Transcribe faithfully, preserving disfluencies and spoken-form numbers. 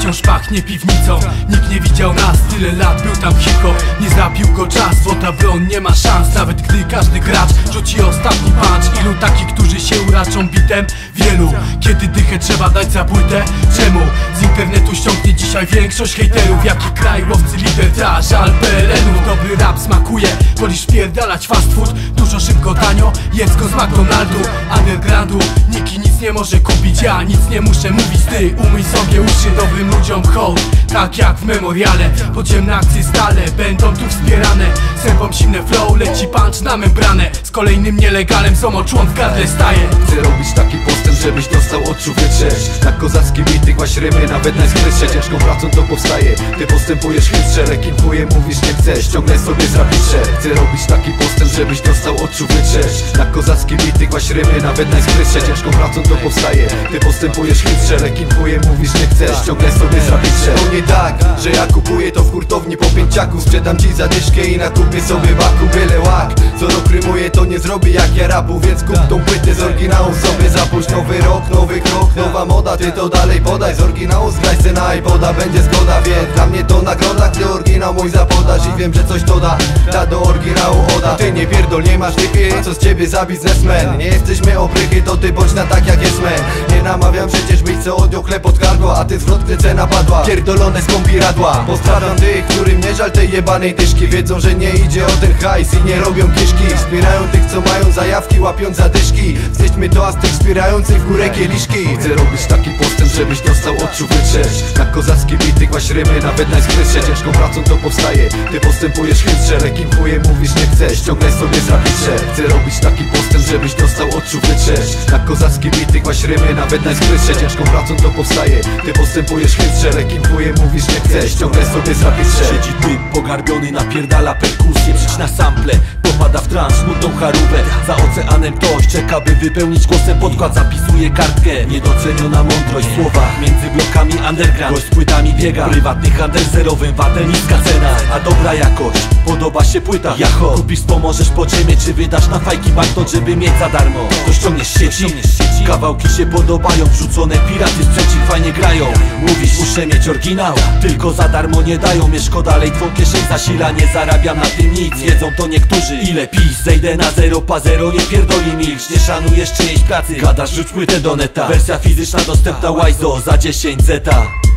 wciąż pachnie piwnicą. Nikt nie widział nas, tyle lat był tam hip-hop. Nie zabił go czas, bo ta broń nie ma szans. Nawet gdy każdy gracz rzuci ostatni punch. Ilu takich, którzy się uraczą bitem? Wielu. Kiedy dychę trzeba dać za płytę? Czemu? Z internetu ściągnie dzisiaj większość hejterów. Jaki kraj, łowcy lider, ta żal P L N-ów. Dobry rap smakuje, wolisz pierdalać fast food. Dużo, szybko, tanio, jedz go z McDonaldu. Undergroundu, nikt nic nie może kupić. Ja nic nie muszę mówić, ty umyj sobie uszy. Dobrym ludziom hołd, tak jak w memoriale. Podziemne akcje stale będą tu wspierane. Sępą zimne flow, leci punch na membranę. Z kolejnym nielegalem somoczułon w gardle staje. Chcę robić taki postęp, żebyś dostał od człowiecze. Na kozacki bity, kłaś rymy, nawet najskrytsze. Ciężką pracą to powstaje, ty postępujesz chytrze. Rekinkuję, mówisz nie chcesz, ciągle sobie zapiszę. Chcę robić taki postęp, żebyś dostał od człowiecze. Na kozacki bity, kłaś rymy, nawet najskrytsze. Ciężką pracą to powstaje, ty postępujesz chytrze. Rekinkuję, mówisz nie chcesz, ciągle sobie zapiszę. To nie tak, że ja kupuję to w hurtowni po pięciaku. Sprzedam ci za dyszkę i nakupię sobie baku. Byle łak, co rok rymuję, to nie zrobię jak ja rapu. Więc kup tą płytę z oryginału sobie. Zapuść nowy rok, nowy krok, nowa moda. Ty to dalej podaj, z oryginału zgraj se na iPoda. Będzie zgoda, więc dla mnie to nagroda, gdy oryginał mój zapodasz. I wiem, że coś to da, da do oryginału oda. Ty nie pierdol, nie masz typy, co z ciebie za biznesmen. Nie jesteśmy oprychy, to ty bądź na tak jak jest men. Nie namawiam, przecież byś co odjął chleb od gardła. A ty zwrotny cena padła, pierdolone skąpiradła. Pozdrawiam tych, którym nie żal tej jebanej dyszki. Wiedzą, że nie idzie o ten hajs i nie robią kiszki. Wspierają tych, co mają zajawki, łapiąc zadyszki. Wstydźmy to, a z tych wspierających w górę kieliszki. Chcę robić taki postęp, żebyś dostał odczuł wyczesz. Na kozackie bity, kłaś rymy, nawet najskrytsze. Ciężką pracą to powstaje, ty postępujesz chytrze. Rekinkuję, mówisz nie chcesz, ciągle sobie zapiszę. Chcę robić taki postęp, żebyś dostał odczuł wyczesz. Na kozackie bity, kłaś rymy, nawet najskrytsze. Ciężką pracą to powstaje, ty postępujesz chytrze. Rekinkuję, mówisz nie chcesz, ciągle sobie zapiszę. Siedzi typ pogarbiony, napierdala perkusję. Przyć na sample, popada w trans, smutną charówę. Za oceanem ktoś czeka, by wypełnić głosem podkład. Zapisuje kartkę, niedoceniona mądrość. Słowa między blokami underground. Gość z płytami biega, prywatny handel zerowym watel, niska cena, a dobra jakość. Podoba się płyta, jacho. Kupisz, pomożesz podziemie, czy wydasz na fajki banknot, żeby mieć za darmo. To ściągniesz sieci, kawałki się podobają. Wrzucone piraty, sprzęcik fajnie grają. Mówisz, muszę mieć oryginał, tylko za darmo nie dają. Mieszko dalej twą kieszeń zasila, nie zarabiam na tym nic. Wiedzą to niektórzy, ile pis, zejdę na zero, pa zero, nie pierdoli milcz. Nie szanujesz czyjejś pracy, gadasz, rzuć płytę do neta. Wersja fizyczna dostępna, Wajzo za dziesięć zeta.